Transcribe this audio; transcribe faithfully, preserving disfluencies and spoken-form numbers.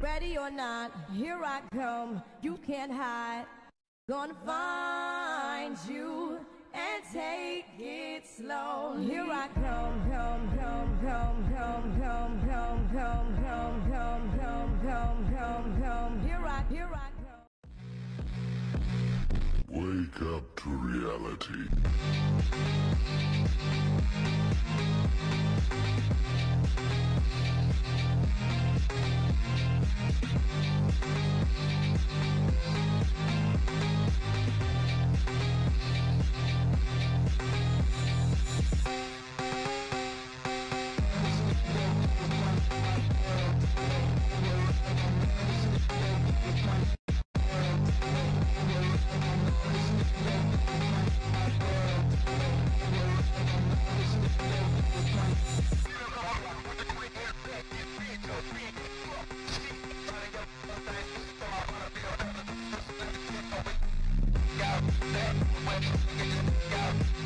Ready or not, here I come, you can't hide. Gonna find you and take it slow. Here I come, come, come, come, come, come, come, come, come, come, come, come, come, come. Here I, here I come. Wake up to reality. Go,